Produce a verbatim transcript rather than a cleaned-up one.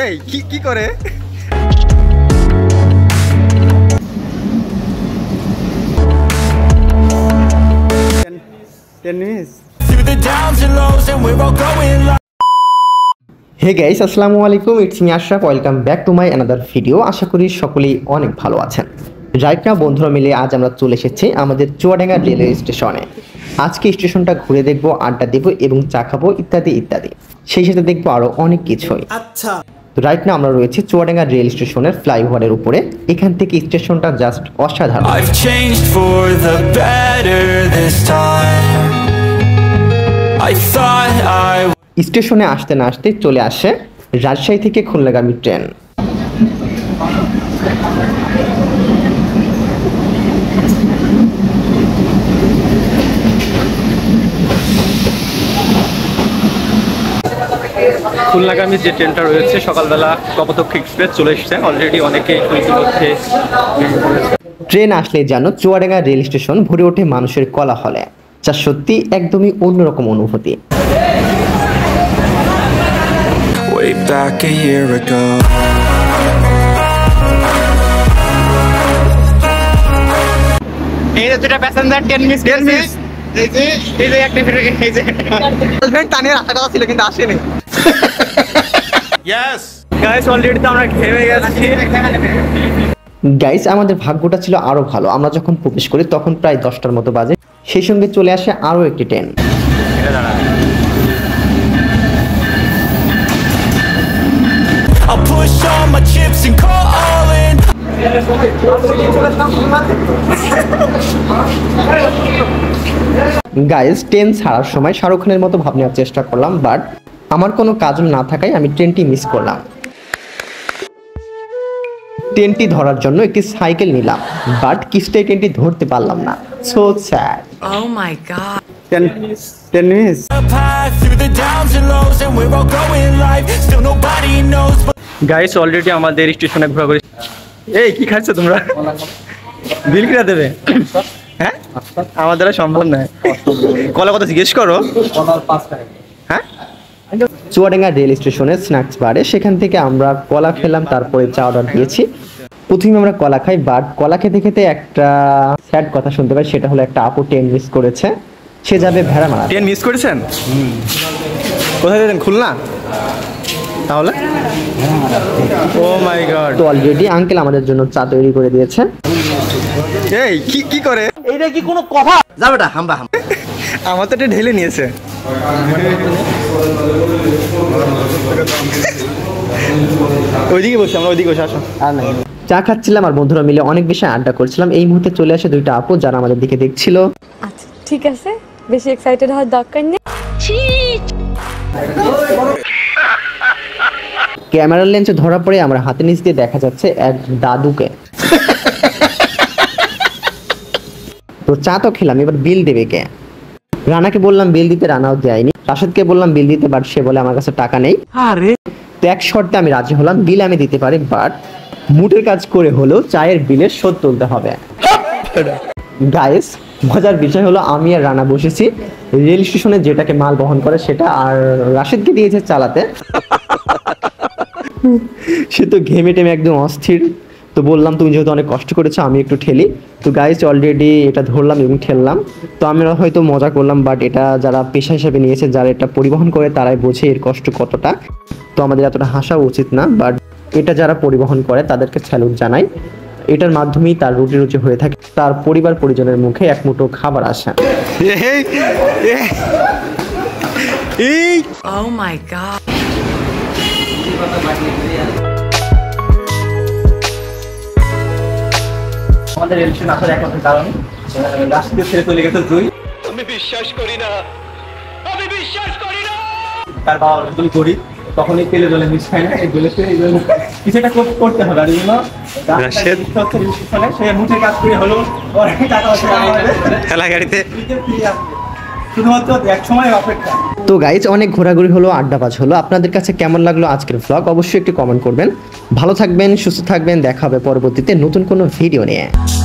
এই কি কি করে হে গাইস, আসসালামু আলাইকুম। It's me Ashraf. Welcome back to my another video. আশা করি সকলেই অনেক ভালো আছেন। রাইট নাও বন্ধুরা মিলে আজ আমরা চলে এসেছি আমাদের চুয়াডাঙ্গা রেলওয়ে স্টেশনে। আজকে স্টেশনটা ঘুরে দেখবো, আড্ডা দেবো এবং চা খাবো ইত্যাদি ইত্যাদি। সেই সাথে দেখবো আরো অনেক কিছুই। আচ্ছা, রাইট নাও আমরা রয়েছি চুয়াডাঙ্গা রেল স্টেশনের ফ্লাইওভারের উপরে। এখান থেকে স্টেশনটা জাস্ট অসাধারণ। স্টেশনে আসতে না আসতে চলে আসে রাজশাহী থেকে খুলনাগামী ট্রেন। খুলনাগামী যে ট্রেনটা রয়েছে সকালবেলা কপোতাক্ষ এক্সপ্রেস চলে এসেছে অলরেডি। অনেকেই ইতিমধ্যে ট্রেন আসলে জানো চুয়াডাঙ্গা রেল স্টেশন ভরে ওঠে মানুষের কোলাহলে, যা সত্যি একদমই অন্যরকম অনুভূতি। Way back a year ago এই যে দুটো প্যাসেঞ্জার ট্রেন মিস করেছে। এই যে এই যে একটা এই যে গার্লফ্রেন্ড টানিয়ে রাখা কথা ছিল কিন্তু আসেনি। ইয়েস গাইস, অলরেডি তো আমরা ঘেমে গেছি। গাইস, আমাদের ভাগ্যটা ছিল আরো ভালো। আমরা যখন প্রবেশ করি তখন প্রায় দশটার মতো বাজে। সেই সঙ্গে চলে আসে আরো একটি ট্রেন। গাইস, ট্রেন ছাড়ার সময় শাহরুখ খানের মতো ভাব নেওয়ার চেষ্টা করলাম, বাট আমার কোনো কাজ না থাকায় আমি ট্রেনটি মিস করলাম। ট্রেনটি ধরার জন্য একটি সাইকেল নিলাম, বাট কিস্তে ট্রেনটি ধরতে পারলাম না। So sad. Oh my God. Train train miss. Guys, already আমাদের স্টেশনে ঘোরাঘুরি। এই কি খাচ্ছ তোমরা? বিল কিনা দেবে? হ্যাঁ, আমার দ্বারা সম্ভব নয়। কলা কথা জিজ্ঞেস করো। হ্যাঁ, চুয়াডাঙ্গা রেল স্টেশনের স্ন্যাক্স বারে, সেখান থেকে আমরা কলা খেলাম, তারপরে চা অর্ডার দিয়েছি। প্রথমে আমরা কলা খাই, বাট কলা খেতে খেতে একটা স্যাড কথা শুনতে পাই। সেটা হলো একটা আপু ট্রেন মিস করেছে, সে যাবে ভেড়া মারা। ট্রেন মিস করেছেন? কোথায় যেতেন? খুলনা? তাহলে ও মাই গড। তো অলরেডি আঙ্কেল আমাদের জন্য চা তৈরি করে দিয়েছে। এই কি কি করে? এইটা কি কোনো কথা? যাবেটা হাম্বা হাম। আমার তো এটা ঢেলে নিয়েছে। ওইদিকে বসে, আমরা ওইদিকে বসে আসো। আর না, চা খাচ্ছিলাম আর বন্ধুরা মিলে অনেক বেশি আড্ডা করছিলাম। এই মুহূর্তে চলে আসে দুইটা আপু যারা আমাদের দিকে দেখছিল। আচ্ছা ঠিক আছে, বেশি এক্সাইটেড হওয়ার দরকার নেই। ক্যামেরার লেন্সে ধরা পড়ে আমরা হাতে নিচ দিয়ে দেখা যাচ্ছে এক দাদুকে। তো চা তো খেলাম, এবার বিল দেবে কে? রানাকে বললাম বিল দিতে, রানাও দেয়নি। রাশেদকে বললাম বিল দিতে, বাট সে বলে আমার কাছে টাকা নেই। আরে তো এক শর্তে আমি রাজি হলাম, বিল আমি দিতে পারি, বাট মুটের কাজ করে হলেও চায়ের বিলের শোধ তুলতে হবে। গাইস, মজার বিষয় হলো আমি আর রানা বসেছি রেল স্টেশনে, যেটাকে মাল বহন করে সেটা, আর রাশেদকে দিয়েছে চালাতে। সে তো ঘেমে টেমে একদম অস্থির। তো বললাম তুমি যেহেতু অনেক কষ্ট করেছো আমি একটু ঠেলি। তো গাইস, অলরেডি এটা ধরলাম এবং ঠেললাম। তো আমরা হয়তো মজা করলাম, বাট এটা যারা পেশা হিসেবে নিয়েছে, যারা এটা পরিবহন করে, তারাই বোঝে এর কষ্ট কতটা। তো আমাদের এতটা হাসা উচিত না, বাট এটা যারা পরিবহন করে তাদেরকে স্যালুট জানাই। এটার মাধ্যমেই তার রুটি রুচি হয়ে থাকে, তার পরিবার পরিজনের মুখে এক মুঠো খাবার আসে। Oh my God. আমাদের রেল স্টেশন আসার একমাত্র কারণ রাস্তা ছেড়ে চলে গেছে দুই। আমি বিশ্বাস করি না, আমি বিশ্বাস করি না। তার বাবা যদি করি তখন এই তেলে জলে মিশ খায় না, এই জলে এই জন্য কিছু একটা করতে হবে। আর জন্য রাশেদ সে মুঠে কাজ করে হলো অনেক টাকা ঠেলা গাড়িতে শুধুমাত্র এক সময় অপেক্ষা। তো গাইজ, অনেক ঘোরাঘুরি হলো, আড্ডাবাজ হলো। আপনাদের কাছে কেমন লাগলো আজকের ভ্লগ অবশ্যই একটু কমেন্ট করবেন। ভালো থাকবেন, সুস্থ থাকবেন, দেখা হবে পরবর্তীতে নতুন কোনো ভিডিও নিয়ে।